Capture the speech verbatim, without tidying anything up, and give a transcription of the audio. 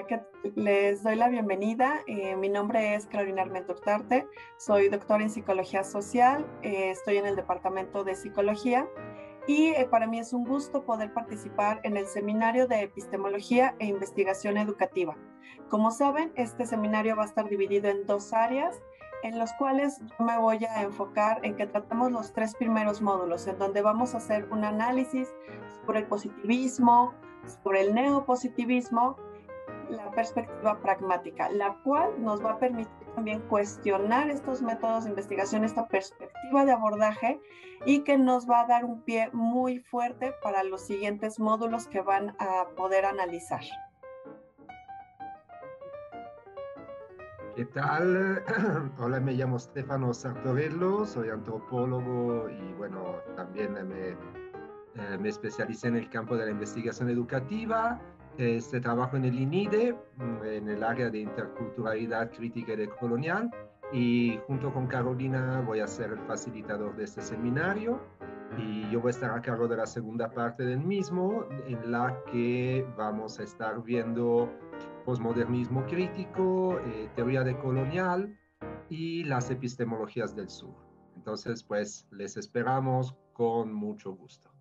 Hola, ¿qué- les doy la bienvenida. Eh, mi nombre es Carolina Armento Urtarte, soy doctora en psicología social, eh, estoy en el departamento de psicología y eh, para mí es un gusto poder participar en el seminario de epistemología e investigación educativa. Como saben, este seminario va a estar dividido en dos áreas, en los cuales yo me voy a enfocar en que tratemos los tres primeros módulos, en donde vamos a hacer un análisis sobre el positivismo, sobre el neopositivismo, la perspectiva pragmática, la cual nos va a permitir también cuestionar estos métodos de investigación, esta perspectiva de abordaje, y que nos va a dar un pie muy fuerte para los siguientes módulos que van a poder analizar. ¿Qué tal? Hola, me llamo Stefano Sartorello, soy antropólogo y bueno, también me, eh, me especialicé en el campo de la investigación educativa. Este, trabajo en el I N I D E, mm, en el área de interculturalidad crítica y decolonial, y junto con Carolina voy a ser el facilitador de este seminario y yo voy a estar a cargo de la segunda parte del mismo, en la que vamos a estar viendo posmodernismo crítico, eh, teoría decolonial y las epistemologías del sur. Entonces, pues les esperamos con mucho gusto.